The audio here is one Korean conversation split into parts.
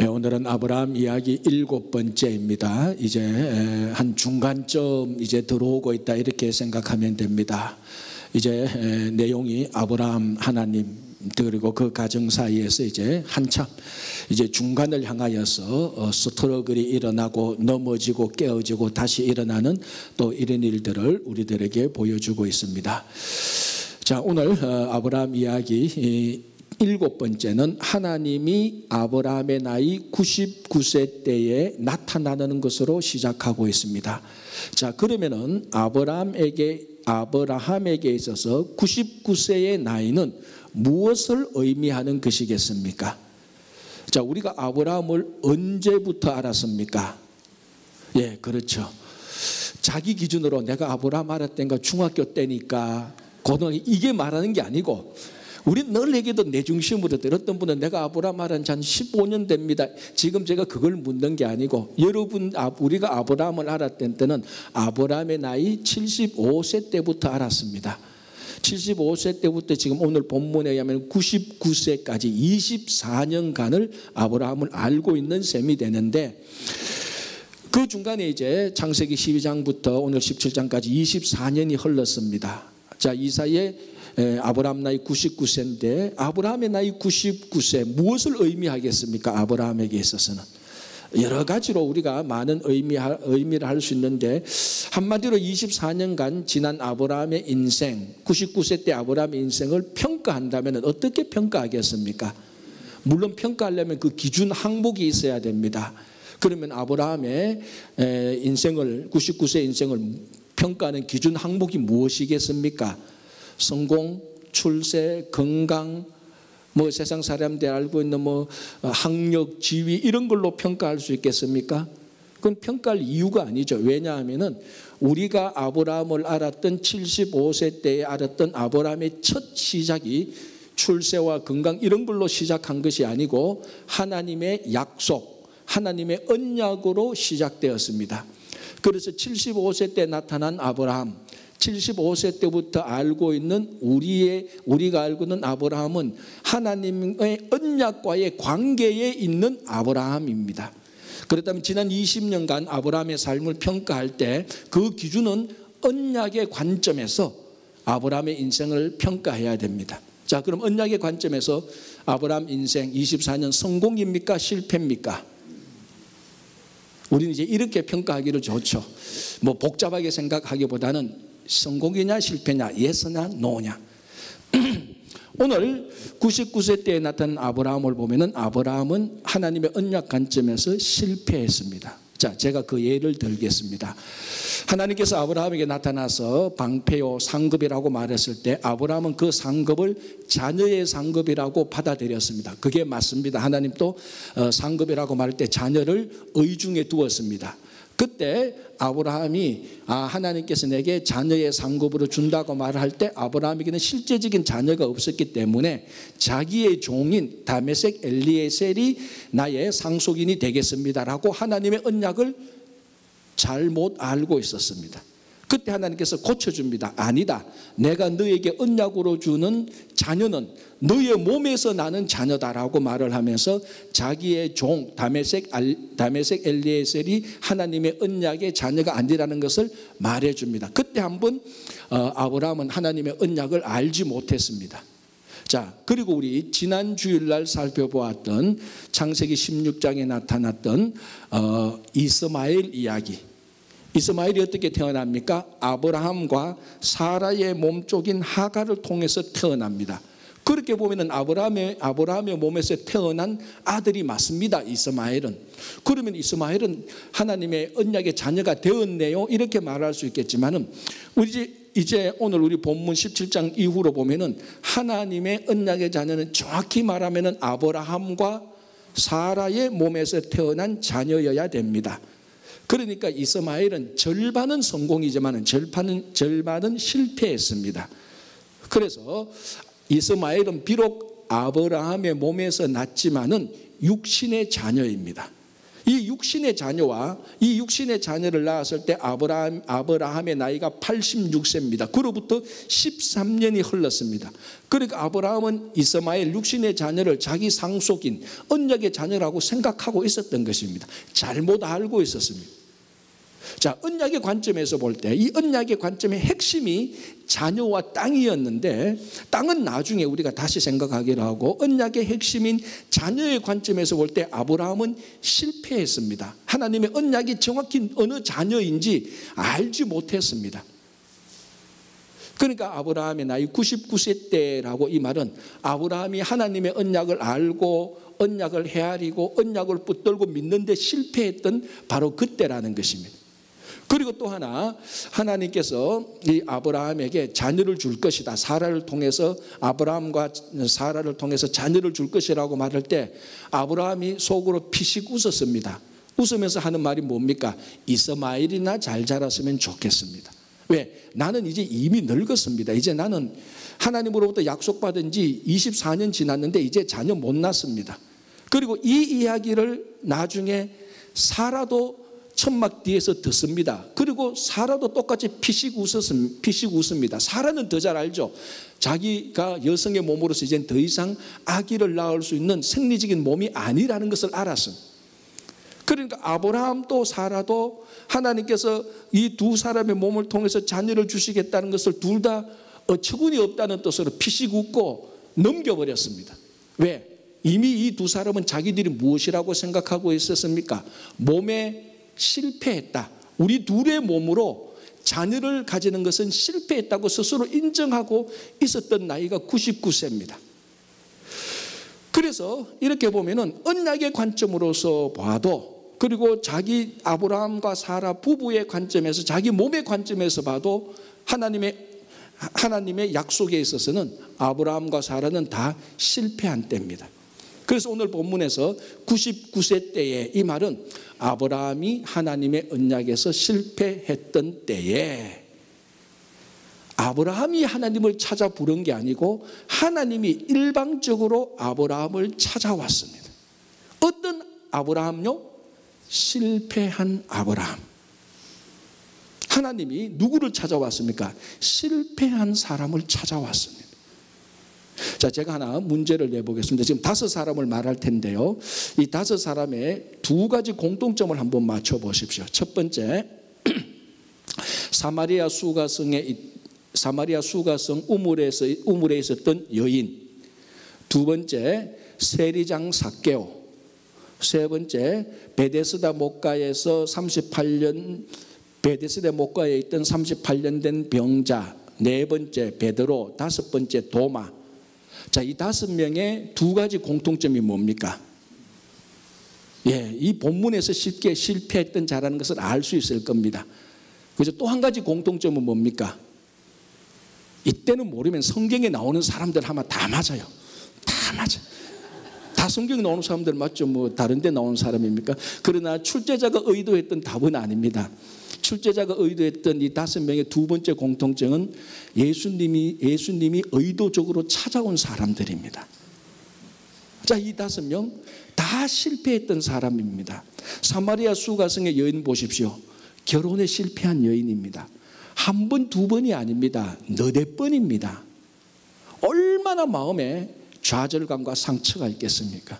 오늘은 아브라함 이야기 7번째입니다. 이제 한 중간점 이제 들어오고 있다 이렇게 생각하면 됩니다. 이제 내용이 아브라함 하나님 그리고 그 가정 사이에서 이제 한참 이제 중간을 향하여서 스트러글이 일어나고 넘어지고 깨어지고 다시 일어나는 또 이런 일들을 우리들에게 보여주고 있습니다. 자, 오늘 아브라함 이야기 7번째는 하나님이 아브라함의 나이 99세 때에 나타나는 것으로 시작하고 있습니다. 자, 그러면은 아브라함에게 있어서 99세의 나이는 무엇을 의미하는 것이겠습니까? 자, 우리가 아브라함을 언제부터 알았습니까? 예, 그렇죠. 자기 기준으로 내가 아브라함 알았던가 중학교 때니까 고등학교 이게 말하는 게 아니고 우리는 늘 얘기도 내 중심으로 들었던 분은 내가 아브라함 알은 지 한 15년 됩니다. 지금 제가 그걸 묻는 게 아니고 우리가 아브라함을 알았던 때는 아브라함의 나이 75세 때부터 알았습니다. 75세 때부터 지금 오늘 본문에 의하면 99세까지 24년간을 아브라함을 알고 있는 셈이 되는데 그 중간에 이제 창세기 12장부터 오늘 17장까지 24년이 흘렀습니다. 자, 이 사이에 아브라함 나이 99세인데 아브라함의 나이 99세 무엇을 의미하겠습니까? 아브라함에게 있어서는 여러 가지로 우리가 많은 의미를 할 수 있는데 한마디로 24년간 지난 아브라함의 인생 99세 때 아브라함의 인생을 평가한다면 어떻게 평가하겠습니까? 물론 평가하려면 그 기준 항목이 있어야 됩니다. 그러면 아브라함의 인생을 99세 인생을 평가하는 기준 항목이 무엇이겠습니까? 성공, 출세, 건강, 뭐 세상 사람들이 알고 있는 뭐 학력, 지위 이런 걸로 평가할 수 있겠습니까? 그건 평가할 이유가 아니죠. 왜냐하면은 우리가 아브라함을 알았던 75세 때에 알았던 아브라함의 첫 시작이 출세와 건강 이런 걸로 시작한 것이 아니고 하나님의 약속, 하나님의 언약으로 시작되었습니다. 그래서 75세 때 나타난 아브라함 75세 때부터 알고 있는 우리가 알고 있는 아브라함은 하나님의 언약과의 관계에 있는 아브라함입니다. 그렇다면 지난 20년간 아브라함의 삶을 평가할 때 그 기준은 언약의 관점에서 아브라함의 인생을 평가해야 됩니다. 자, 그럼 언약의 관점에서 아브라함 인생 24년 성공입니까? 실패입니까? 우리는 이제 이렇게 평가하기를 좋죠. 뭐 복잡하게 생각하기보다는 성공이냐 실패냐 예스냐 노냐. 오늘 99세 때에 나타난 아브라함을 보면은 아브라함은 하나님의 언약 관점에서 실패했습니다. 자, 제가 그 예를 들겠습니다. 하나님께서 아브라함에게 나타나서 방패요 상급이라고 말했을 때 아브라함은 그 상급을 자녀의 상급이라고 받아들였습니다. 그게 맞습니다. 하나님도 상급이라고 말할 때 자녀를 의중에 두었습니다. 그때 아브라함이 하나님께서 내게 자녀의 상급으로 준다고 말할 때 아브라함에게는 실제적인 자녀가 없었기 때문에 자기의 종인 다메섹 엘리에셀이 나의 상속인이 되겠습니다라고 하나님의 언약을 잘못 알고 있었습니다. 그때 하나님께서 고쳐줍니다. 아니다. 내가 너에게 언약으로 주는 자녀는 너의 몸에서 나는 자녀다라고 말을 하면서 자기의 종 다메섹 엘리에셀이 하나님의 언약의 자녀가 아니라는 것을 말해줍니다. 그때 한번 아브라함은 하나님의 언약을 알지 못했습니다. 자, 그리고 우리 지난 주일날 살펴보았던 창세기 16장에 나타났던 이스마엘 이야기. 이스마엘이 어떻게 태어납니까? 아브라함과 사라의 몸쪽인 하갈을 통해서 태어납니다. 그렇게 보면은 아브라함의 몸에서 태어난 아들이 맞습니다. 이스마엘은. 그러면 이스마엘은 하나님의 언약의 자녀가 되었네요. 이렇게 말할 수 있겠지만은 이제 오늘 우리 본문 17장 이후로 보면은 하나님의 언약의 자녀는 정확히 말하면은 아브라함과 사라의 몸에서 태어난 자녀여야 됩니다. 그러니까 이스마엘은 절반은 성공이지만 절반은 실패했습니다. 그래서 이스마엘은 비록 아브라함의 몸에서 났지만은 육신의 자녀입니다. 이 육신의 자녀와 이 육신의 자녀를 낳았을 때 아브라함의 나이가 86세입니다. 그로부터 13년이 흘렀습니다. 그러니까 아브라함은 이스마엘 육신의 자녀를 자기 상속인 언약의 자녀라고 생각하고 있었던 것입니다. 잘못 알고 있었습니다. 자, 언약의 관점에서 볼 때 이 언약의 관점의 핵심이 자녀와 땅이었는데, 땅은 나중에 우리가 다시 생각하기로 하고, 언약의 핵심인 자녀의 관점에서 볼 때 아브라함은 실패했습니다. 하나님의 언약이 정확히 어느 자녀인지 알지 못했습니다. 그러니까 아브라함의 나이 99세 때라고, 이 말은 아브라함이 하나님의 언약을 알고 언약을 헤아리고 언약을 붙들고 믿는데 실패했던 바로 그때라는 것입니다. 그리고 또 하나, 하나님께서 이 아브라함에게 자녀를 줄 것이다, 사라를 통해서, 아브라함과 사라를 통해서 자녀를 줄 것이라고 말할 때 아브라함이 속으로 피식 웃었습니다. 웃으면서 하는 말이 뭡니까? 이스마엘이나 잘 자랐으면 좋겠습니다. 왜? 나는 이제 이미 늙었습니다. 이제 나는 하나님으로부터 약속받은 지 24년 지났는데 이제 자녀 못 낳습니다. 그리고 이 이야기를 나중에 사라도 천막 뒤에서 듣습니다. 그리고 사라도 똑같이 피식 웃습니다. 사라는 더 잘 알죠. 자기가 여성의 몸으로서 이젠 더 이상 아기를 낳을 수 있는 생리적인 몸이 아니라는 것을 알았습니다. 그러니까 아브라함도 사라도 하나님께서 이 두 사람의 몸을 통해서 자녀를 주시겠다는 것을 둘 다 어처구니 없다는 뜻으로 피식 웃고 넘겨버렸습니다. 왜? 이미 이 두 사람은 자기들이 무엇이라고 생각하고 있었습니까? 몸에 실패했다. 우리 둘의 몸으로 자녀를 가지는 것은 실패했다고 스스로 인정하고 있었던 나이가 99세입니다. 그래서 이렇게 보면은 언약의 관점으로서 봐도, 그리고 자기 아브라함과 사라 부부의 관점에서, 자기 몸의 관점에서 봐도 하나님의 약속에 있어서는 아브라함과 사라는 다 실패한 때입니다. 그래서 오늘 본문에서 99세 때에, 이 말은 아브라함이 하나님의 언약에서 실패했던 때에 아브라함이 하나님을 찾아 부른 게 아니고 하나님이 일방적으로 아브라함을 찾아왔습니다. 어떤 아브라함요? 실패한 아브라함. 하나님이 누구를 찾아왔습니까? 실패한 사람을 찾아왔습니다. 자, 제가 하나 문제를 내보겠습니다. 지금 5사람을 말할 텐데요, 이 5사람의 두 가지 공통점을 한번 맞춰보십시오. 첫 번째, 사마리아 수가성 우물에 있었던 여인. 두 번째, 세리장 삭개오. 세 번째, 베데스다 목가에 있던 38년 된 병자. 네 번째, 베드로. 다섯 번째, 도마. 자, 이 5명의 두 가지 공통점이 뭡니까? 예, 이 본문에서 쉽게 실패했던 자라는 것을 알 수 있을 겁니다. 그래서 또 한 가지 공통점은 뭡니까? 이때는 모르면 성경에 나오는 사람들 아마 다 맞아요. 다 맞아. 다 성경에 나오는 사람들 맞죠? 뭐 다른 데 나오는 사람입니까? 그러나 출제자가 의도했던 답은 아닙니다. 출제자가 의도했던 이 5명의 두 번째 공통점은 예수님이 의도적으로 찾아온 사람들입니다. 자, 이 5명 다 실패했던 사람입니다. 사마리아 수가성의 여인 보십시오. 결혼에 실패한 여인입니다. 한 번, 두 번이 아닙니다. 너댓 번입니다. 얼마나 마음에 좌절감과 상처가 있겠습니까?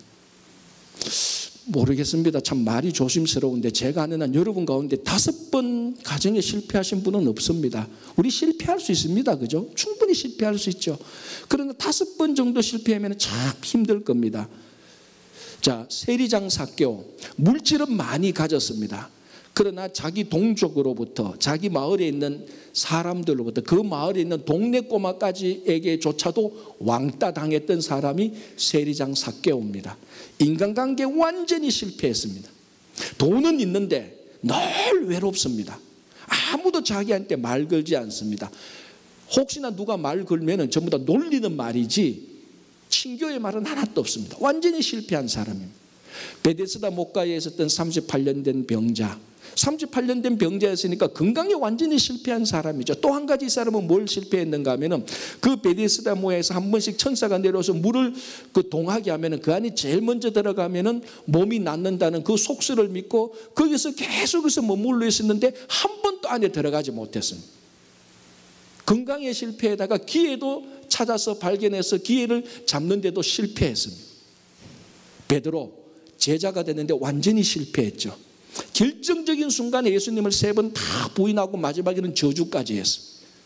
모르겠습니다. 참 말이 조심스러운데 제가 아는 한 여러분 가운데 5번 가정에 실패하신 분은 없습니다. 우리 실패할 수 있습니다. 그죠? 충분히 실패할 수 있죠. 그러나 5번 정도 실패하면 참 힘들 겁니다. 자, 세리장 삭개오. 물질은 많이 가졌습니다. 그러나 자기 동족으로부터, 자기 마을에 있는 사람들로부터, 그 마을에 있는 동네 꼬마까지에게조차도 왕따 당했던 사람이 세리장 삭개오입니다. 인간관계 완전히 실패했습니다. 돈은 있는데 늘 외롭습니다. 아무도 자기한테 말 걸지 않습니다. 혹시나 누가 말 걸면 전부 다 놀리는 말이지 친교의 말은 하나도 없습니다. 완전히 실패한 사람입니다. 베데스다 목가에 있었던 38년 된 병자. 38년 된 병자였으니까 건강에 완전히 실패한 사람이죠. 또 한 가지 이 사람은 뭘 실패했는가 하면은 그 베데스다 모에서 한 번씩 천사가 내려와서 물을 그 동하게 하면은 그 안에 제일 먼저 들어가면은 몸이 낫는다는 그 속설을 믿고 거기서 계속해서 머물러 있었는데 한 번도 안에 들어가지 못했습니다. 건강에 실패에다가 기회도 찾아서 발견해서 기회를 잡는데도 실패했습니다. 베드로 제자가 됐는데 완전히 실패했죠. 결정적인 순간에 예수님을 3번 다 부인하고 마지막에는 저주까지 했어요.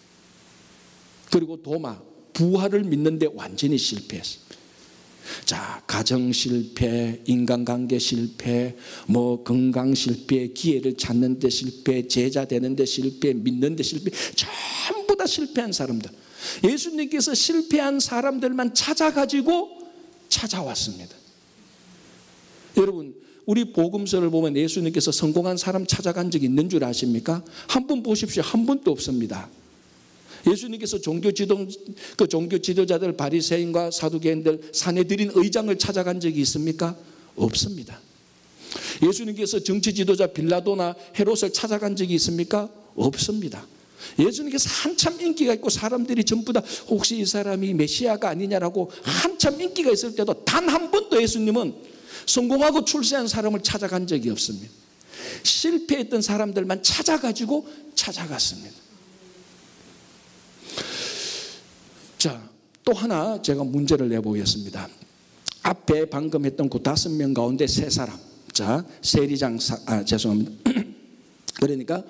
그리고 도마, 부활을 믿는데 완전히 실패했어요. 자, 가정 실패, 인간관계 실패, 뭐 건강 실패, 기회를 찾는 데 실패, 제자 되는 데 실패, 믿는 데 실패, 전부 다 실패한 사람들. 예수님께서 실패한 사람들만 찾아가지고 찾아왔습니다. 여러분, 우리 복음서를 보면 예수님께서 성공한 사람 찾아간 적이 있는 줄 아십니까? 한 분 보십시오. 한 분도 없습니다. 예수님께서 종교 지도자들, 바리새인과 사두개인들, 사내들인 의장을 찾아간 적이 있습니까? 없습니다. 예수님께서 정치 지도자 빌라도나 헤롯을 찾아간 적이 있습니까? 없습니다. 예수님께서 한참 인기가 있고 사람들이 전부 다 혹시 이 사람이 메시아가 아니냐라고 한참 인기가 있을 때도 단 한 번도 예수님은 성공하고 출세한 사람을 찾아간 적이 없습니다. 실패했던 사람들만 찾아가지고 찾아갔습니다. 자, 또 하나 제가 문제를 내보겠습니다. 앞에 방금 했던 그 5명 가운데 3사람. 자, 세리장, 죄송합니다. 그러니까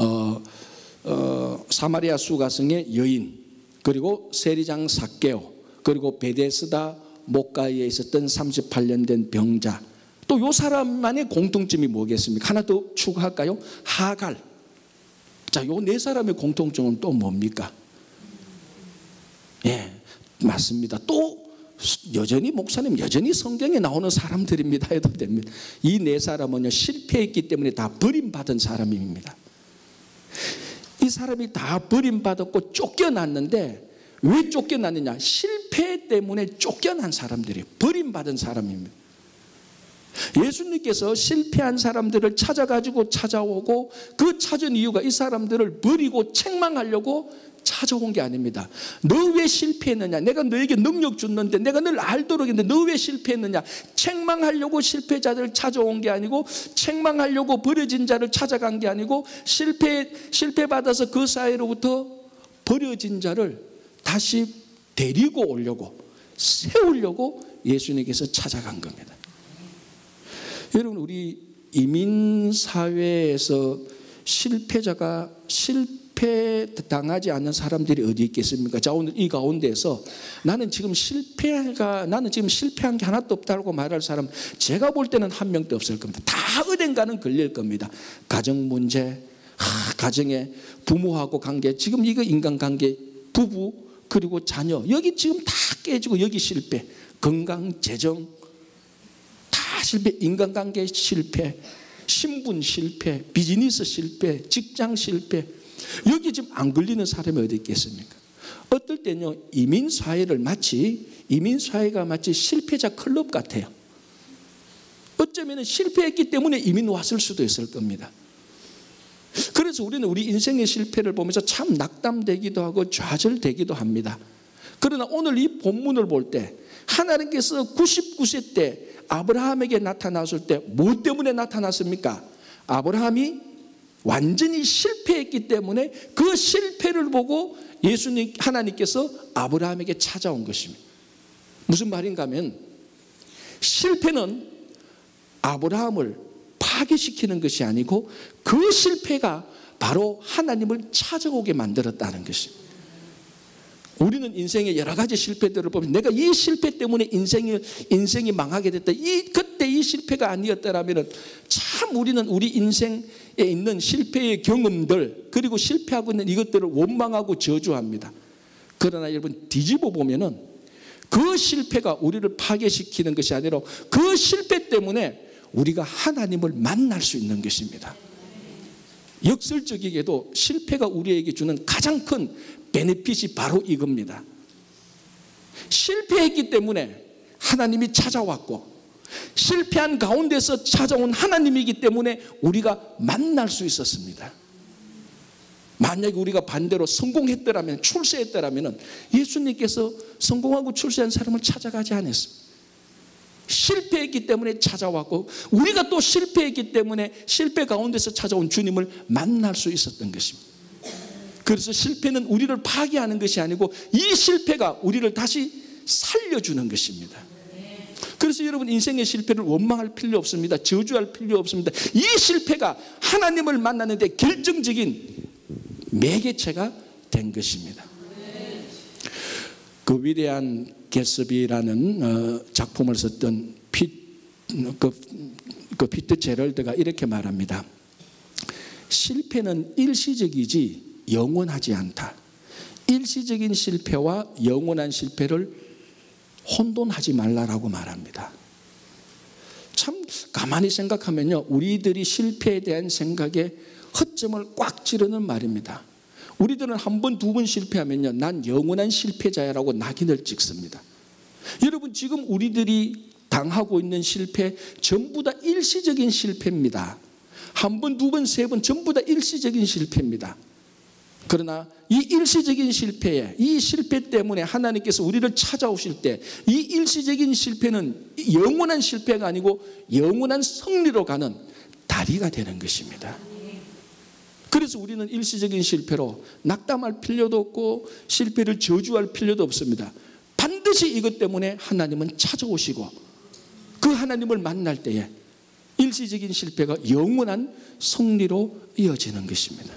사마리아 수가성의 여인, 그리고 세리장 삭개오, 그리고 베데스다 목가에 있었던 38년 된 병자. 또 요 사람만의 공통점이 뭐겠습니까? 하나 더 추가할까요? 하갈. 자, 요 4사람의 공통점은 또 뭡니까? 예, 맞습니다. 또 여전히 목사님, 여전히 성경에 나오는 사람들입니다 해도 됩니다. 이 4사람은요, 실패했기 때문에 다 버림받은 사람입니다. 이 사람이 다 버림받았고 쫓겨났는데 왜 쫓겨났느냐? 실패 때문에 쫓겨난 사람들이, 버림받은 사람입니다. 예수님께서 실패한 사람들을 찾아가지고 찾아오고 그 찾은 이유가 이 사람들을 버리고 책망하려고 찾아온 게 아닙니다. 너 왜 실패했느냐? 내가 너에게 능력 줬는데, 내가 널 알도록 했는데 너 왜 실패했느냐? 책망하려고 실패자들을 찾아온 게 아니고, 책망하려고 버려진 자를 찾아간 게 아니고, 실패받아서 그 사이로부터 버려진 자를 다시 데리고 오려고, 세우려고 예수님께서 찾아간 겁니다. 여러분, 우리 이민사회에서 실패자가 실패당하지 않는 사람들이 어디 있겠습니까? 자, 오늘 이 가운데에서 나는 지금 실패한 게 하나도 없다고 말할 사람, 제가 볼 때는 한 명도 없을 겁니다. 다 어딘가는 걸릴 겁니다. 가정 문제, 가정에 부모하고 관계, 지금 이거 인간관계, 부부, 그리고 자녀, 여기 지금 다 깨지고 여기 실패, 건강, 재정 다 실패, 인간관계 실패, 신분 실패, 비즈니스 실패, 직장 실패, 여기 지금 안 걸리는 사람이 어디 있겠습니까? 어떨 때는요, 이민사회가 마치 실패자 클럽 같아요. 어쩌면 실패했기 때문에 이민 왔을 수도 있을 겁니다. 그래서 우리는 우리 인생의 실패를 보면서 참 낙담되기도 하고 좌절되기도 합니다. 그러나 오늘 이 본문을 볼 때 하나님께서 99세 때 아브라함에게 나타났을 때 뭐 때문에 나타났습니까? 아브라함이 완전히 실패했기 때문에 그 실패를 보고 하나님께서 아브라함에게 찾아온 것입니다. 무슨 말인가 하면, 실패는 아브라함을 파괴시키는 것이 아니고 그 실패가 바로 하나님을 찾아오게 만들었다는 것입니다. 우리는 인생의 여러 가지 실패들을 보면, 내가 이 실패 때문에 인생이 망하게 됐다, 그때 이 실패가 아니었다라면 참 우리는 우리 인생에 있는 실패의 경험들, 그리고 실패하고 있는 이것들을 원망하고 저주합니다. 그러나 여러분, 뒤집어 보면은 그 실패가 우리를 파괴시키는 것이 아니라 그 실패 때문에 우리가 하나님을 만날 수 있는 것입니다. 역설적이게도 실패가 우리에게 주는 가장 큰 베네핏이 바로 이겁니다. 실패했기 때문에 하나님이 찾아왔고, 실패한 가운데서 찾아온 하나님이기 때문에 우리가 만날 수 있었습니다. 만약에 우리가 반대로 성공했더라면, 출세했더라면 예수님께서 성공하고 출세한 사람을 찾아가지 않았습니다. 실패했기 때문에 찾아왔고, 우리가 또 실패했기 때문에 실패 가운데서 찾아온 주님을 만날 수 있었던 것입니다. 그래서 실패는 우리를 파괴하는 것이 아니고 이 실패가 우리를 다시 살려주는 것입니다. 그래서 여러분, 인생의 실패를 원망할 필요 없습니다. 저주할 필요 없습니다. 이 실패가 하나님을 만나는 데 결정적인 매개체가 된 것입니다. 그 위대한 개츠비라는 작품을 썼던 피트 제럴드가 이렇게 말합니다. 실패는 일시적이지 영원하지 않다. 일시적인 실패와 영원한 실패를 혼돈하지 말라라고 말합니다. 참 가만히 생각하면요, 우리들이 실패에 대한 생각에 허점을 꽉 찌르는 말입니다. 우리들은 한 번, 두 번 실패하면요, 난 영원한 실패자야라고 낙인을 찍습니다. 여러분, 지금 우리들이 당하고 있는 실패 전부 다 일시적인 실패입니다. 한 번, 두 번, 세 번 전부 다 일시적인 실패입니다. 그러나 이 일시적인 실패에, 이 실패 때문에 하나님께서 우리를 찾아오실 때 이 일시적인 실패는 영원한 실패가 아니고 영원한 승리로 가는 다리가 되는 것입니다. 그래서 우리는 일시적인 실패로 낙담할 필요도 없고 실패를 저주할 필요도 없습니다. 반드시 이것 때문에 하나님은 찾아오시고 그 하나님을 만날 때에 일시적인 실패가 영원한 승리로 이어지는 것입니다.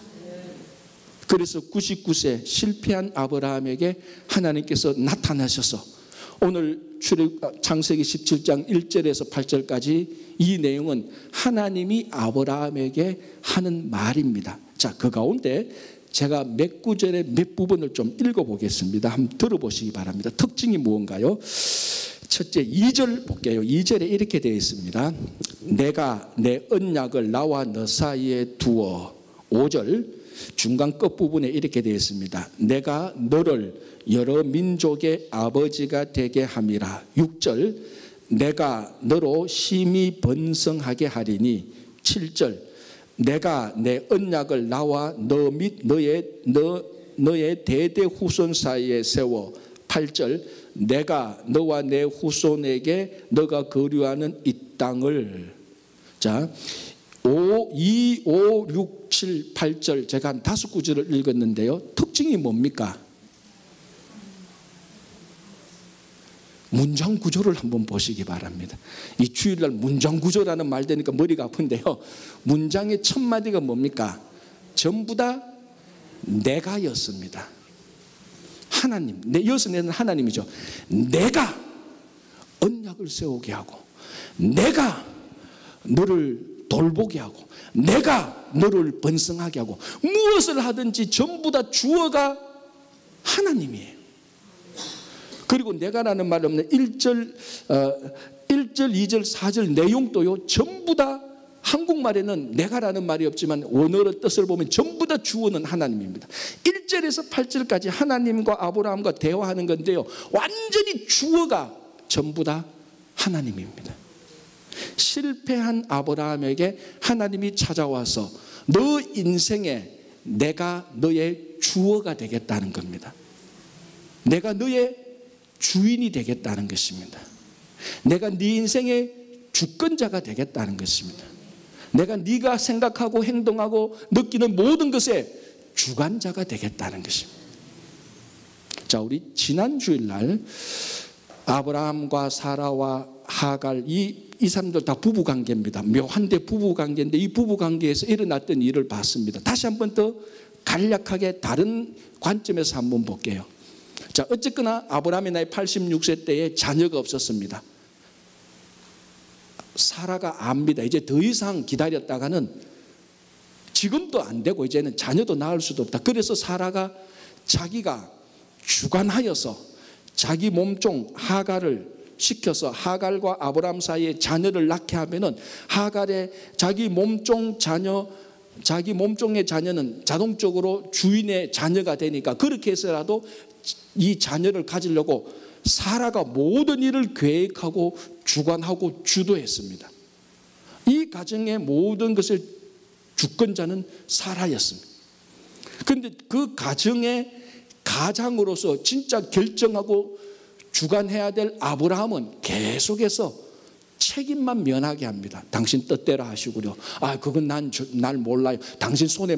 그래서 99세 실패한 아브라함에게 하나님께서 나타나셔서 오늘 창세기 17장 1절에서 8절까지 이 내용은 하나님이 아브라함에게 하는 말입니다. 자, 그 가운데 제가 몇 구절의 몇 부분을 좀 읽어보겠습니다. 한번 들어보시기 바랍니다. 특징이 무언가요? 첫째, 2절 볼게요. 2절에 이렇게 되어 있습니다. 내가 내 언약을 나와 너 사이에 두어. 5절 중간 끝부분에 이렇게 되어 있습니다. 내가 너를 여러 민족의 아버지가 되게 함이라. 6절 내가 너로 심히 번성하게 하리니. 7절 내가 내 언약을 나와 너 및 너의 대대 후손 사이에 세워. 8절 내가 너와 내 후손에게 너가 거류하는 이 땅을. 자, 2, 5, 6, 7, 8절 제가 한 5구절을 읽었는데요. 특징이 뭡니까? 문장 구조를 한번 보시기 바랍니다. 이 주일날 문장 구조라는 말 되니까 머리가 아픈데요. 문장의 첫 마디가 뭡니까? 전부 다 내가였습니다. 하나님, 여기서는 하나님이죠. 내가 언약을 세우게 하고, 내가 너를 돌보게 하고, 내가 너를 번성하게 하고, 무엇을 하든지 전부 다 주어가 하나님이에요. 그리고 내가라는 말 없는 1절, 2절, 4절 내용도요, 전부 다 한국말에는 내가라는 말이 없지만 원어의 뜻을 보면 전부 다 주어는 하나님입니다. 1절에서 8절까지 하나님과 아브라함과 대화하는 건데요, 완전히 주어가 전부 다 하나님입니다. 실패한 아브라함에게 하나님이 찾아와서 너 인생에 내가 너의 주어가 되겠다는 겁니다. 내가 너의 주인이 되겠다는 것입니다. 내가 네 인생의 주권자가 되겠다는 것입니다. 내가 네가 생각하고 행동하고 느끼는 모든 것의 주관자가 되겠다는 것입니다. 자, 우리 지난 주일날 아브라함과 사라와 하갈 이 사람들 다 부부관계입니다. 묘한데 부부관계인데 이 부부관계에서 일어났던 일을 봤습니다. 다시 한 번 더 간략하게 다른 관점에서 한번 볼게요. 자, 어쨌거나 아브라함의 나이 86세 때에 자녀가 없었습니다. 사라가 압니다. 이제 더 이상 기다렸다가는 지금도 안 되고 이제는 자녀도 낳을 수도 없다. 그래서 사라가 자기가 주관하여서 자기 몸종 하갈을 시켜서 하갈과 아브라함 사이에 자녀를 낳게 하면은 하갈의 자기 몸종 자녀, 자기 몸종의 자녀는 자동적으로 주인의 자녀가 되니까 그렇게 해서라도 이 자녀를 가지려고 사라가 모든 일을 계획하고 주관하고 주도했습니다. 이 가정의 모든 것을 주권자는 사라였습니다. 그런데 그 가정의 가장으로서 진짜 결정하고 주관해야 될 아브라함은 계속해서 책임만 면하게 합니다. 당신 뜻대로 하시고요. 그건 날 몰라요. 당신 손에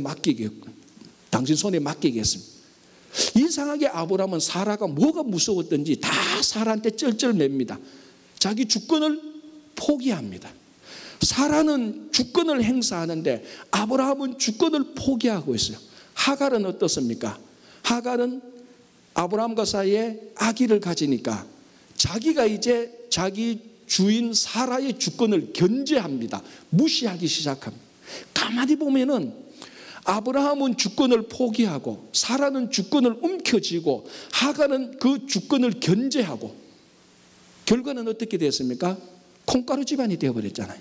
맡기겠습니다. 이상하게 아브라함은 사라가 뭐가 무서웠던지 다 사라한테 쩔쩔맵니다. 자기 주권을 포기합니다. 사라는 주권을 행사하는데 아브라함은 주권을 포기하고 있어요. 하갈은 어떻습니까? 하갈은 아브라함과 사이에 아기를 가지니까 자기가 이제 자기 주인 사라의 주권을 견제합니다. 무시하기 시작합니다. 가만히 보면은 아브라함은 주권을 포기하고 사라는 주권을 움켜쥐고 하갈은 그 주권을 견제하고 결과는 어떻게 됐습니까? 콩가루 집안이 되어버렸잖아요.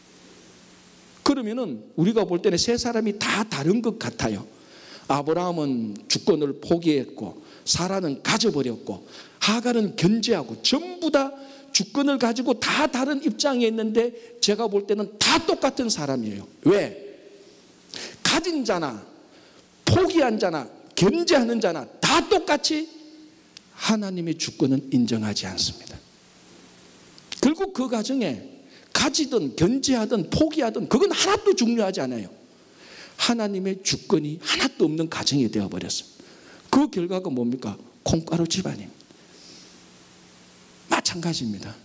그러면은 우리가 볼 때는 세 사람이 다 다른 것 같아요. 아브라함은 주권을 포기했고 사라는 가져버렸고 하갈은 견제하고 전부 다 주권을 가지고 다 다른 입장에 있는데 제가 볼 때는 다 똑같은 사람이에요. 왜? 가진 자나 포기한 자나 견제하는 자나 다 똑같이 하나님의 주권은 인정하지 않습니다. 결국 그 가정에 가지든 견제하든 포기하든 그건 하나도 중요하지 않아요. 하나님의 주권이 하나도 없는 가정이 되어버렸습니다. 그 결과가 뭡니까? 콩가루 집안입니다. 마찬가지입니다.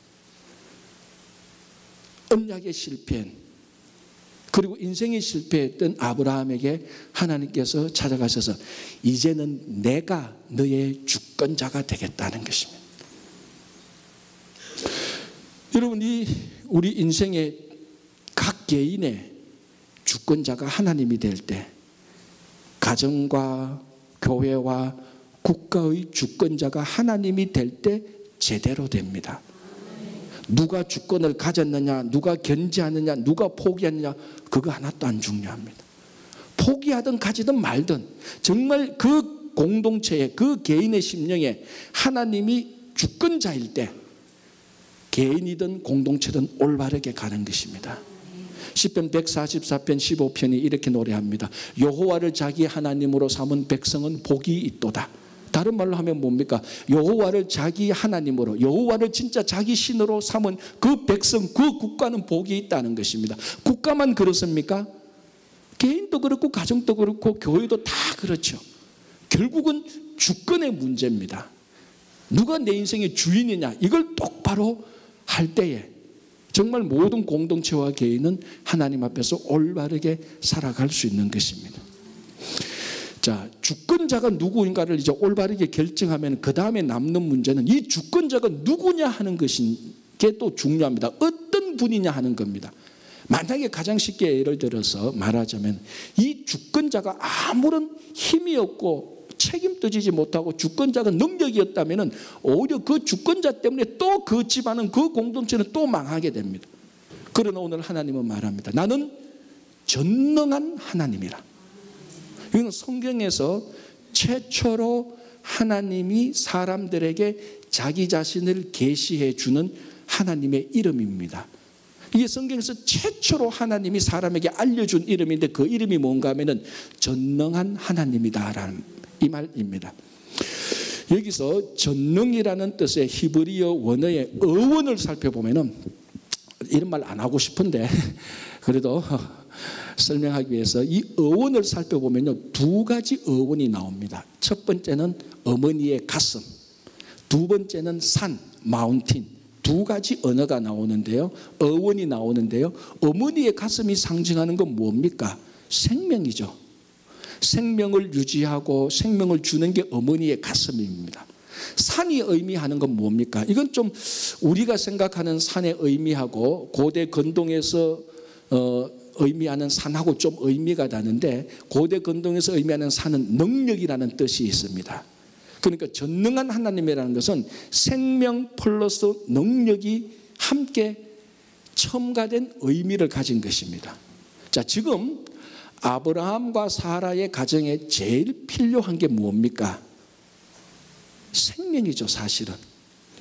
언약의 실패 그리고 인생이 실패했던 아브라함에게 하나님께서 찾아가셔서 이제는 내가 너의 주권자가 되겠다는 것입니다. 여러분, 우리 인생의 각 개인의 주권자가 하나님이 될 때 가정과 교회와 국가의 주권자가 하나님이 될 때 제대로 됩니다. 누가 주권을 가졌느냐, 누가 견제하느냐, 누가 포기하느냐 그거 하나도 안 중요합니다. 포기하든 가지든 말든 정말 그 공동체에 그 개인의 심령에 하나님이 주권자일 때 개인이든 공동체든 올바르게 가는 것입니다. 시편 144편 15편이 이렇게 노래합니다. 여호와를 자기 하나님으로 삼은 백성은 복이 있도다. 다른 말로 하면 뭡니까? 여호와를 자기 하나님으로, 여호와를 진짜 자기 신으로 삼은 그 백성, 그 국가는 복이 있다는 것입니다. 국가만 그렇습니까? 개인도 그렇고 가정도 그렇고 교회도 다 그렇죠. 결국은 주권의 문제입니다. 누가 내 인생의 주인이냐 이걸 똑바로 할 때에 정말 모든 공동체와 개인은 하나님 앞에서 올바르게 살아갈 수 있는 것입니다. 자, 주권자가 누구인가를 이제 올바르게 결정하면 그 다음에 남는 문제는 이 주권자가 누구냐 하는 것이 또 중요합니다. 어떤 분이냐 하는 겁니다. 만약에 가장 쉽게 예를 들어서 말하자면 이 주권자가 아무런 힘이 없고 책임도 지지 못하고 주권자가 능력이 없다면 오히려 그 주권자 때문에 또 그 집안은 그 공동체는 또 망하게 됩니다. 그러나 오늘 하나님은 말합니다. 나는 전능한 하나님이라. 이건 성경에서 최초로 하나님이 사람들에게 자기 자신을 계시해 주는 하나님의 이름입니다. 이게 성경에서 최초로 하나님이 사람에게 알려준 이름인데 그 이름이 뭔가 하면은 전능한 하나님이다라는 이 말입니다. 여기서 전능이라는 뜻의 히브리어 원어의 어원을 살펴보면은 이런 말 안 하고 싶은데 그래도 설명하기 위해서 이 어원을 살펴보면요 두 가지 어원이 나옵니다. 첫 번째는 어머니의 가슴, 두 번째는 산, 마운틴. 두 가지 언어가 나오는데요. 어원이 나오는데요. 어머니의 가슴이 상징하는 건 뭡니까? 생명이죠. 생명을 유지하고 생명을 주는 게 어머니의 가슴입니다. 산이 의미하는 건 뭡니까? 이건 좀 우리가 생각하는 산의 의미하고 고대 근동에서 의미하는 산하고 좀 의미가 다른데 고대 근동에서 의미하는 산은 능력이라는 뜻이 있습니다. 그러니까 전능한 하나님이라는 것은 생명 플러스 능력이 함께 첨가된 의미를 가진 것입니다. 자, 지금 아브라함과 사라의 가정에 제일 필요한 게 뭡니까? 생명이죠, 사실은.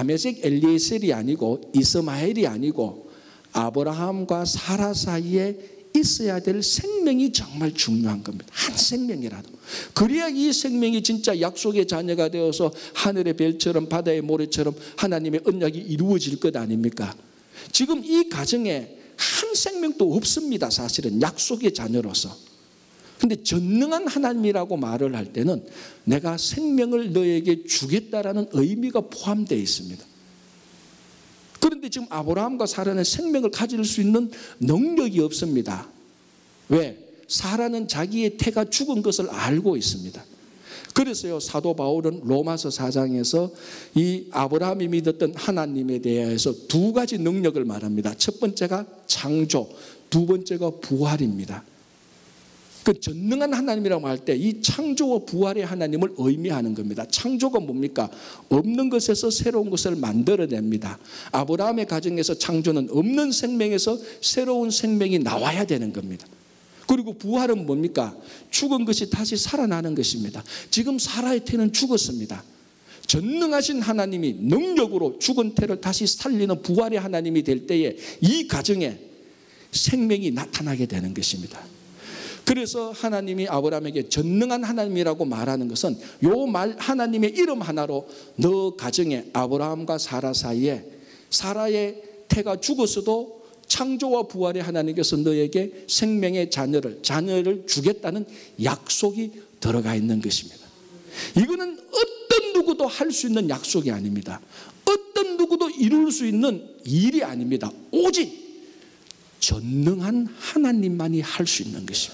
다메섹 엘리에셀이 아니고 이스마엘이 아니고 아브라함과 사라 사이에 있어야 될 생명이 정말 중요한 겁니다. 한 생명이라도. 그래야 이 생명이 진짜 약속의 자녀가 되어서 하늘의 별처럼 바다의 모래처럼 하나님의 언약이 이루어질 것 아닙니까? 지금 이 가정에 한 생명도 없습니다. 사실은 약속의 자녀로서. 근데 전능한 하나님이라고 말을 할 때는 내가 생명을 너에게 주겠다라는 의미가 포함되어 있습니다. 그런데 지금 아브라함과 사라는 생명을 가질 수 있는 능력이 없습니다. 왜? 사라는 자기의 태가 죽은 것을 알고 있습니다. 그래서요, 사도 바울은 로마서 4장에서 이 아브라함이 믿었던 하나님에 대해서 두 가지 능력을 말합니다. 첫 번째가 창조, 두 번째가 부활입니다. 그 전능한 하나님이라고 할 때 이 창조와 부활의 하나님을 의미하는 겁니다. 창조가 뭡니까? 없는 것에서 새로운 것을 만들어냅니다. 아브라함의 가정에서 창조는 없는 생명에서 새로운 생명이 나와야 되는 겁니다. 그리고 부활은 뭡니까? 죽은 것이 다시 살아나는 것입니다. 지금 사라의 태는 죽었습니다. 전능하신 하나님이 능력으로 죽은 태를 다시 살리는 부활의 하나님이 될 때에 이 가정에 생명이 나타나게 되는 것입니다. 그래서 하나님이 아브라함에게 전능한 하나님이라고 말하는 것은 요 말 하나님의 이름 하나로 너 가정에 아브라함과 사라 사이에 사라의 태가 죽었어도 창조와 부활의 하나님께서 너에게 생명의 자녀를 주겠다는 약속이 들어가 있는 것입니다. 이거는 어떤 누구도 할 수 있는 약속이 아닙니다. 어떤 누구도 이룰 수 있는 일이 아닙니다. 오직 전능한 하나님만이 할 수 있는 것입니다.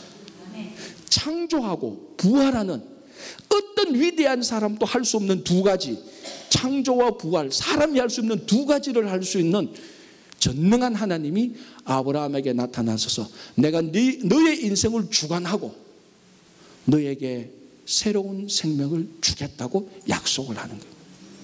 창조하고 부활하는 어떤 위대한 사람도 할 수 없는 두 가지, 창조와 부활, 사람이 할 수 없는 두 가지를 할 수 있는 전능한 하나님이 아브라함에게 나타나셔서 내가 너의 인생을 주관하고 너에게 새로운 생명을 주겠다고 약속을 하는 거예요.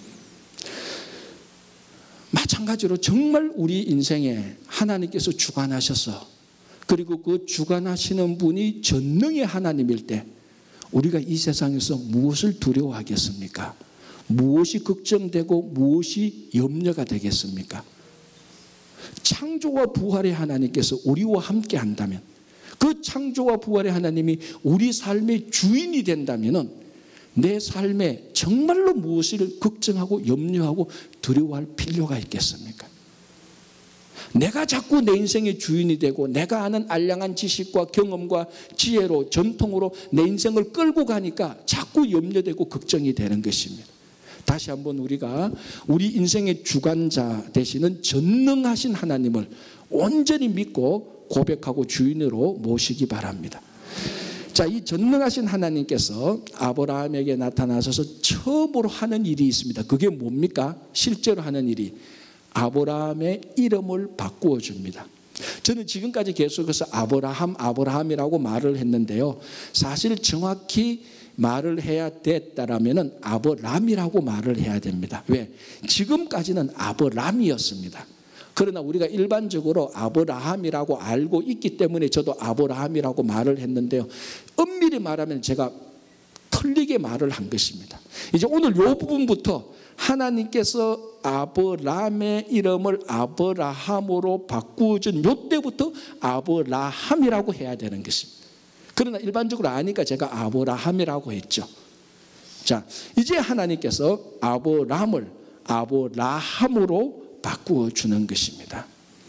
마찬가지로 정말 우리 인생에 하나님께서 주관하셔서 그리고 그 주관하시는 분이 전능의 하나님일 때 우리가 이 세상에서 무엇을 두려워하겠습니까? 무엇이 걱정되고 무엇이 염려가 되겠습니까? 창조와 부활의 하나님께서 우리와 함께 한다면 그 창조와 부활의 하나님이 우리 삶의 주인이 된다면 내 삶에 정말로 무엇을 걱정하고 염려하고 두려워할 필요가 있겠습니까? 내가 자꾸 내 인생의 주인이 되고 내가 아는 알량한 지식과 경험과 지혜로 전통으로 내 인생을 끌고 가니까 자꾸 염려되고 걱정이 되는 것입니다. 다시 한번 우리가 우리 인생의 주관자 되시는 전능하신 하나님을 온전히 믿고 고백하고 주인으로 모시기 바랍니다. 자, 이 전능하신 하나님께서 아브라함에게 나타나셔서 처음으로 하는 일이 있습니다. 그게 뭡니까? 실제로 하는 일이 아브라함의 이름을 바꾸어 줍니다. 저는 지금까지 계속해서 아브라함이라고 말을 했는데요. 사실 정확히 말을 해야 됐다라면 아브람이라고 말을 해야 됩니다. 왜? 지금까지는 아브람이었습니다. 그러나 우리가 일반적으로 아브라함이라고 알고 있기 때문에 저도 아브라함이라고 말을 했는데요. 엄밀히 말하면 제가 틀리게 말을 한 것입니다. 이제 오늘 이 부분부터 하나님께서 아브람의 이름을 아브라함으로 바꾸어준 이때부터 아브라함이라고 해야 되는 것입니다. 그러나 일반적으로 아니까 제가 아브라함이라고 했죠. 자, 이제 하나님께서 아브람을 아브라함으로 바꾸어 주는 것입니다.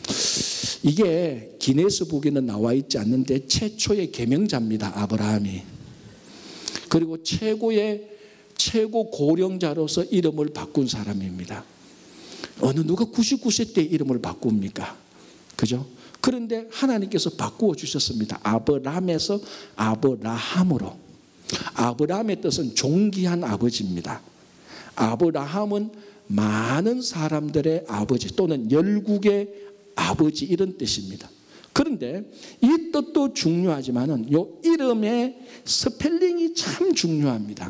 이게 기네스북에는 나와 있지 않는데 최초의 계명자입니다. 아브라함이. 그리고 최고 고령자로서 이름을 바꾼 사람입니다. 어느 누가 99세 때 이름을 바꿉니까? 그죠? 그런데 하나님께서 바꾸어 주셨습니다. 아브람에서 아브라함으로. 아브람의 뜻은 존귀한 아버지입니다. 아브라함은 많은 사람들의 아버지 또는 열국의 아버지 이런 뜻입니다. 그런데 이 뜻도 중요하지만은 이 이름의 스펠링이 참 중요합니다.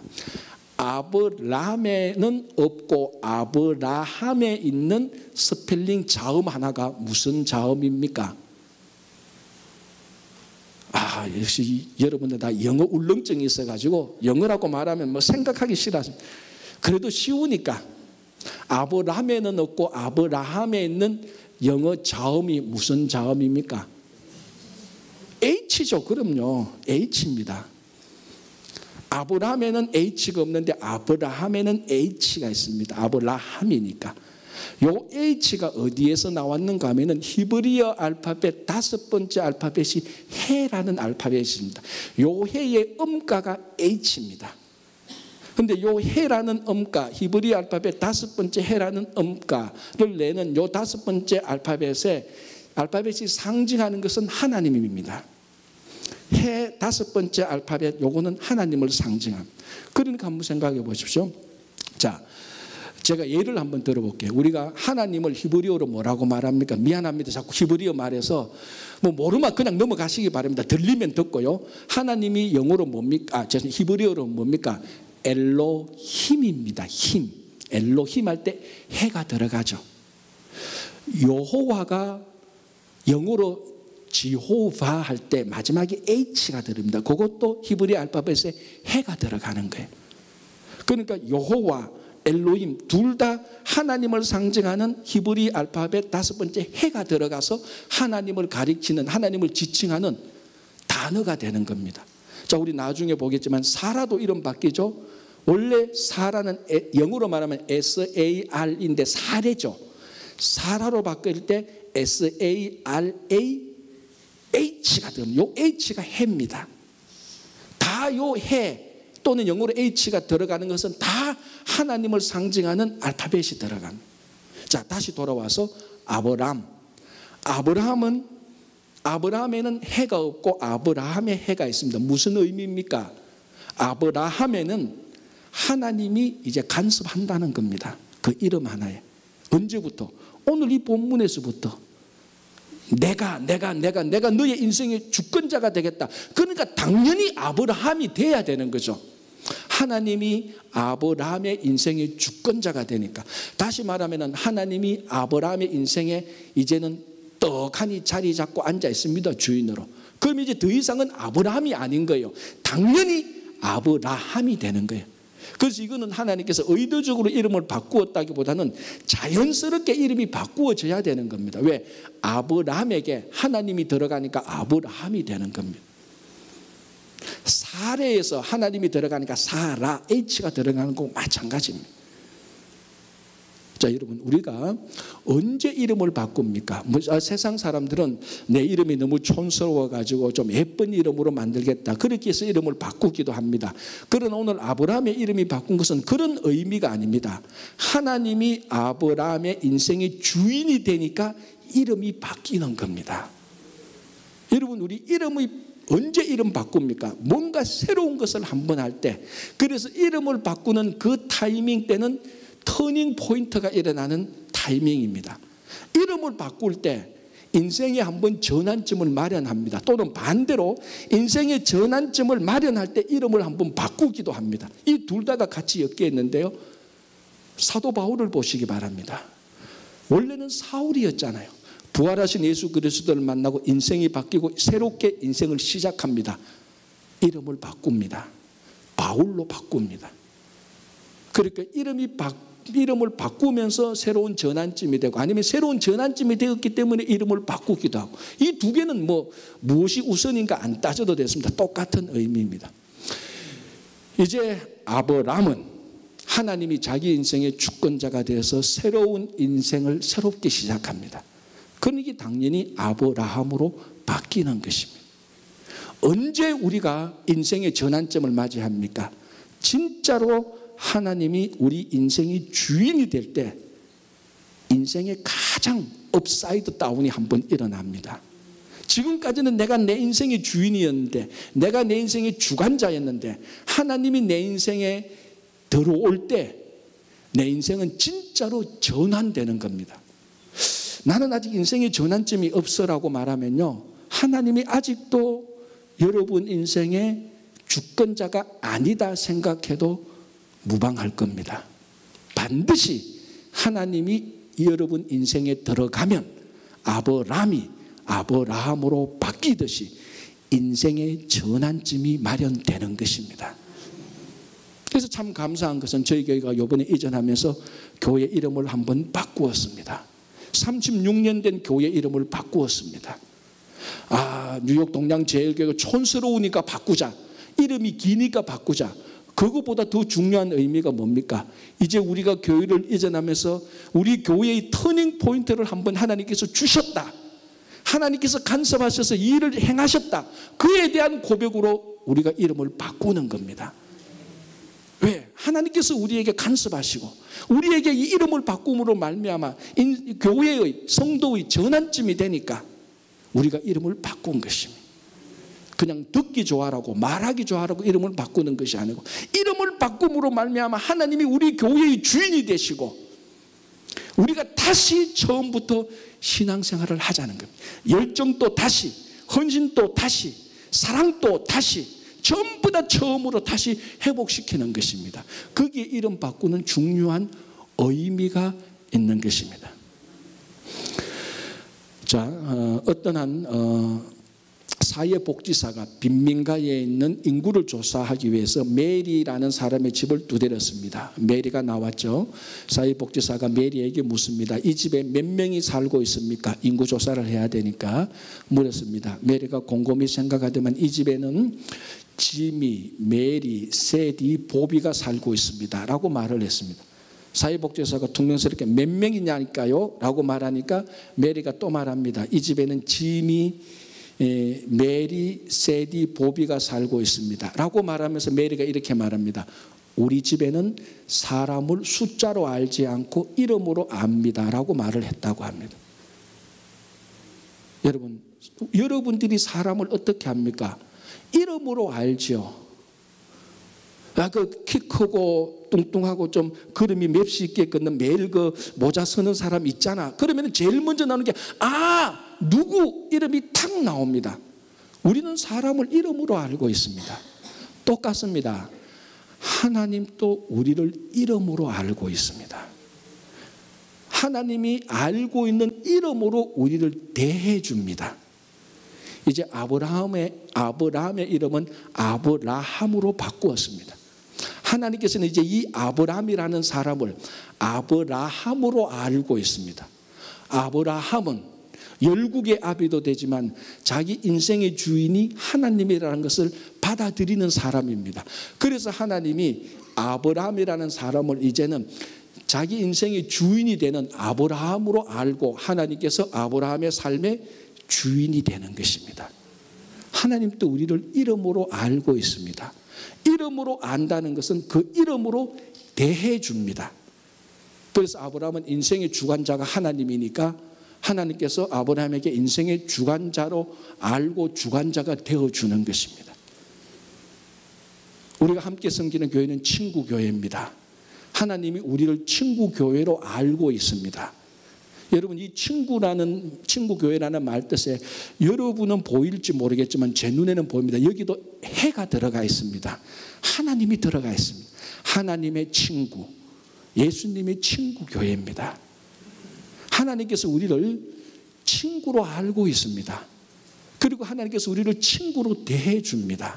아브람에는 없고 아브라함에 있는 스펠링 자음 하나가 무슨 자음입니까? 역시 여러분들 다 영어 울렁증이 있어가지고 영어라고 말하면 뭐 생각하기 싫어서 그래도 쉬우니까 아브라함에는 없고 아브라함에 있는 영어 자음이 무슨 자음입니까? H죠. 그럼요. H입니다. 아브라함에는 H가 없는데 아브라함에는 H가 있습니다. 아브라함이니까. 요 H가 어디에서 나왔는가 하면은 히브리어 알파벳 5번째 알파벳이 해라는 알파벳입니다. 요 해의 음가가 H입니다. 근데 요 해라는 음가, 히브리 알파벳 5번째 해라는 음가를 내는 요 5번째 알파벳이 상징하는 것은 하나님입니다. 해 5번째 알파벳 요거는 하나님을 상징합니다. 그러니까 한번 생각해 보십시오. 자, 제가 예를 한번 들어볼게요. 우리가 하나님을 히브리어로 뭐라고 말합니까? 미안합니다. 자꾸 히브리어 말해서 뭐 모르면 그냥 넘어가시기 바랍니다. 들리면 듣고요. 하나님이 영어로 뭡니까? 히브리어로 뭡니까? 엘로힘입니다. 힘. 엘로힘 할 때 해가 들어가죠. 여호와가 영어로 지호바 할 때 마지막에 H가 들어갑니다. 그것도 히브리 알파벳에 해가 들어가는 거예요. 그러니까 여호와, 엘로힘 둘 다 하나님을 상징하는 히브리 알파벳 5번째 해가 들어가서 하나님을 가리키는, 하나님을 지칭하는 단어가 되는 겁니다. 자, 우리 나중에 보겠지만 사라도 이름 바뀌죠. 원래 사라는 영어로 말하면 SAR인데 사례죠. 사라로 바뀔 때 SARA H가 들어갑니다. 요 H가 해입니다. 다 요 해 또는 영어로 H가 들어가는 것은 다 하나님을 상징하는 알파벳이 들어갑니다. 자, 다시 돌아와서 아브라함에는 해가 없고 아브라함의 해가 있습니다. 무슨 의미입니까? 아브라함에는 하나님이 이제 간섭한다는 겁니다. 그 이름 하나에. 언제부터? 오늘 이 본문에서부터. 내가 너의 인생의 주권자가 되겠다. 그러니까 당연히 아브라함이 돼야 되는 거죠. 하나님이 아브라함의 인생의 주권자가 되니까. 다시 말하면 하나님이 아브라함의 인생에 이제는 떡하니 자리 잡고 앉아 있습니다. 주인으로. 그럼 이제 더 이상은 아브라함이 아닌 거예요. 당연히 아브라함이 되는 거예요. 그래서 이거는 하나님께서 의도적으로 이름을 바꾸었다기보다는 자연스럽게 이름이 바꾸어져야 되는 겁니다. 왜? 아브라함에게 하나님이 들어가니까 아브라함이 되는 겁니다. 사례에서 하나님이 들어가니까 사라, H가 들어가는 거고 마찬가지입니다. 자, 여러분, 우리가 언제 이름을 바꿉니까? 세상 사람들은 내 이름이 너무 촌스러워가지고 좀 예쁜 이름으로 만들겠다, 그렇게 해서 이름을 바꾸기도 합니다. 그러나 오늘 아브라함의 이름이 바꾼 것은 그런 의미가 아닙니다. 하나님이 아브라함의 인생의 주인이 되니까 이름이 바뀌는 겁니다. 여러분, 우리 이름이 언제 이름 바꿉니까? 뭔가 새로운 것을 한번 할 때. 그래서 이름을 바꾸는 그 타이밍 때는 터닝 포인트가 일어나는 타이밍입니다. 이름을 바꿀 때 인생에 한번 전환점을 마련합니다. 또는 반대로 인생의 전환점을 마련할 때 이름을 한번 바꾸기도 합니다. 이 둘 다가 같이 엮여 있는데요. 사도 바울을 보시기 바랍니다. 원래는 사울이었잖아요. 부활하신 예수 그리스도를 만나고 인생이 바뀌고 새롭게 인생을 시작합니다. 이름을 바꿉니다. 바울로 바꿉니다. 그러니까 이름을 바꾸면서 새로운 전환점이 되고, 아니면 새로운 전환점이 되었기 때문에 이름을 바꾸기도 하고, 이 두 개는 무엇이 우선인가 안 따져도 됐습니다. 똑같은 의미입니다. 이제 아브라함은 하나님이 자기 인생의 주권자가 되어서 새로운 인생을 새롭게 시작합니다. 그러니 당연히 아브라함으로 바뀌는 것입니다. 언제 우리가 인생의 전환점을 맞이합니까? 진짜로 하나님이 우리 인생의 주인이 될 때 인생의 가장 업사이드 다운이 한번 일어납니다. 지금까지는 내가 내 인생의 주인이었는데, 내가 내 인생의 주관자였는데, 하나님이 내 인생에 들어올 때 내 인생은 진짜로 전환되는 겁니다. 나는 아직 인생의 전환점이 없어라고 말하면요, 하나님이 아직도 여러분 인생의 주권자가 아니다 생각해도 무방할 겁니다. 반드시 하나님이 여러분 인생에 들어가면 아브라함이 아브라함으로 바뀌듯이 인생의 전환점이 마련되는 것입니다. 그래서 참 감사한 것은 저희 교회가 이번에 이전하면서 교회 이름을 한번 바꾸었습니다. 36년 된 교회 이름을 바꾸었습니다. 뉴욕 동양제일교회가 촌스러우니까 바꾸자, 이름이 기니까 바꾸자. 그것보다 더 중요한 의미가 뭡니까? 이제 우리가 교회를 이전하면서 우리 교회의 터닝 포인트를 한번 하나님께서 주셨다, 하나님께서 간섭하셔서 이 일을 행하셨다, 그에 대한 고백으로 우리가 이름을 바꾸는 겁니다. 왜? 하나님께서 우리에게 간섭하시고 우리에게 이 이름을 바꿈으로 말미암아 교회의 성도의 전환점이 되니까 우리가 이름을 바꾼 것입니다. 그냥 듣기 좋아라고 말하기 좋아라고 이름을 바꾸는 것이 아니고, 이름을 바꿈으로 말미암아 하나님이 우리 교회의 주인이 되시고 우리가 다시 처음부터 신앙생활을 하자는 겁니다. 열정도 다시, 헌신도 다시, 사랑도 다시, 전부 다 처음으로 다시 회복시키는 것입니다. 거기에 이름 바꾸는 중요한 의미가 있는 것입니다. 자, 어떤 한 사회복지사가 빈민가에 있는 인구를 조사하기 위해서 메리라는 사람의 집을 두드렸습니다. 메리가 나왔죠. 사회복지사가 메리에게 묻습니다. 이 집에 몇 명이 살고 있습니까? 인구 조사를 해야 되니까 물었습니다. 메리가 곰곰이 생각하더만 이 집에는 지미, 메리, 세디, 보비가 살고 있습니다 라고 말을 했습니다. 사회복지사가 퉁명스럽게 몇 명이냐니까요 라고 말하니까 메리가 또 말합니다. 이 집에는 지미, 메리, 세디, 보비가 살고 있습니다 라고 말하면서 메리가 이렇게 말합니다. 우리 집에는 사람을 숫자로 알지 않고 이름으로 압니다 라고 말을 했다고 합니다. 여러분들이 사람을 어떻게 합니까? 이름으로 알죠. 그 키 크고 뚱뚱하고 좀 걸음이 맵시 있게 걷는 매일 그 모자 쓰는 사람 있잖아. 그러면 제일 먼저 나오는 게 누구 이름이 탁 나옵니다. 우리는 사람을 이름으로 알고 있습니다. 똑같습니다. 하나님도 우리를 이름으로 알고 있습니다. 하나님이 알고 있는 이름으로 우리를 대해 줍니다. 이제 아브라함의 이름은 아브라함으로 바꾸었습니다. 하나님께서는 이제 이 아브라함이라는 사람을 아브라함으로 알고 있습니다. 아브라함은 열국의 아비도 되지만 자기 인생의 주인이 하나님이라는 것을 받아들이는 사람입니다. 그래서 하나님이 아브라함이라는 사람을 이제는 자기 인생의 주인이 되는 아브라함으로 알고 하나님께서 아브라함의 삶의 주인이 되는 것입니다. 하나님도 우리를 이름으로 알고 있습니다. 이름으로 안다는 것은 그 이름으로 대해 줍니다. 그래서 아브라함은 인생의 주관자가 하나님이니까 하나님께서 아브라함에게 인생의 주관자로 알고 주관자가 되어주는 것입니다. 우리가 함께 섬기는 교회는 친구교회입니다. 하나님이 우리를 친구교회로 알고 있습니다. 여러분, 이 친구교회라는 말 뜻에 여러분은 보일지 모르겠지만 제 눈에는 보입니다. 여기도 해가 들어가 있습니다. 하나님이 들어가 있습니다. 하나님의 친구, 예수님의 친구교회입니다. 하나님께서 우리를 친구로 알고 있습니다. 그리고 하나님께서 우리를 친구로 대해 줍니다.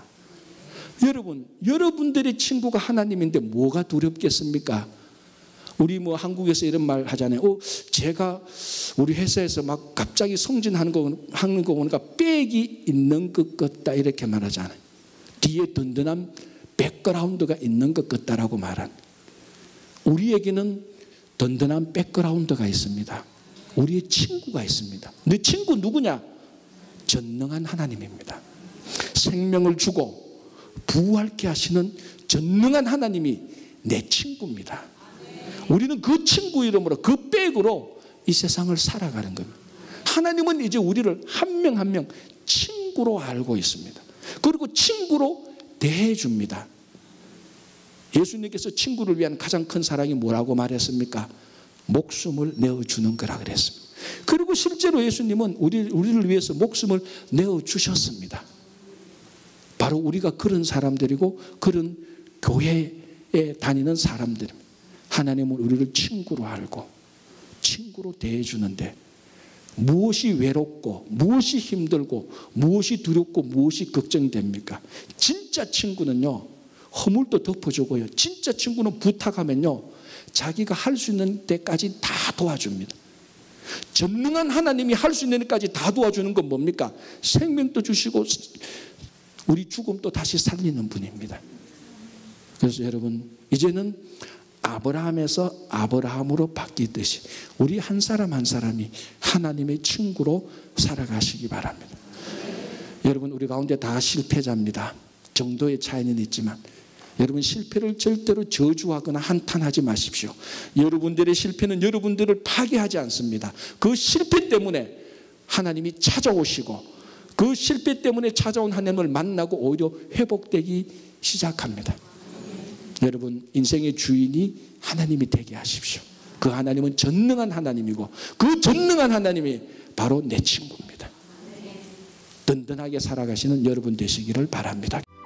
여러분들의 친구가 하나님인데 뭐가 두렵겠습니까? 우리 한국에서 이런 말 하잖아요. 제가 우리 회사에서 막 갑자기 승진하는 거 보니까 백이 있는 것 같다 이렇게 말하잖아요. 뒤에 든든한 백그라운드가 있는 것 같다라고 말한. 우리에게는 든든한 백그라운드가 있습니다. 우리의 친구가 있습니다. 내 친구 누구냐? 전능한 하나님입니다. 생명을 주고 부활케 하시는 전능한 하나님이 내 친구입니다. 우리는 그 친구 이름으로, 그 백으로 이 세상을 살아가는 겁니다. 하나님은 이제 우리를 한 명 한 명 친구로 알고 있습니다. 그리고 친구로 대해 줍니다. 예수님께서 친구를 위한 가장 큰 사랑이 뭐라고 말했습니까? 목숨을 내어주는 거라 그랬습니다. 그리고 실제로 예수님은 우리를 위해서 목숨을 내어주셨습니다. 바로 우리가 그런 사람들이고 그런 교회에 다니는 사람들입니다. 하나님은 우리를 친구로 알고 친구로 대해주는데 무엇이 외롭고 무엇이 힘들고 무엇이 두렵고 무엇이 걱정됩니까? 진짜 친구는요, 허물도 덮어주고요. 진짜 친구는 부탁하면요, 자기가 할 수 있는 데까지 다 도와줍니다. 전능한 하나님이 할 수 있는 데까지 다 도와주는 건 뭡니까? 생명도 주시고 우리 죽음도 다시 살리는 분입니다. 그래서 여러분, 이제는 아브라함에서 아브라함으로 바뀌듯이 우리 한 사람 한 사람이 하나님의 친구로 살아가시기 바랍니다. 여러분, 우리 가운데 다 실패자입니다. 정도의 차이는 있지만 여러분, 실패를 절대로 저주하거나 한탄하지 마십시오. 여러분들의 실패는 여러분들을 파괴하지 않습니다. 그 실패 때문에 하나님이 찾아오시고 그 실패 때문에 찾아온 하나님을 만나고 오히려 회복되기 시작합니다. 여러분, 인생의 주인이 하나님이 되게 하십시오. 그 하나님은 전능한 하나님이고 그 전능한 하나님이 바로 내 친구입니다. 든든하게 살아가시는 여러분 되시기를 바랍니다.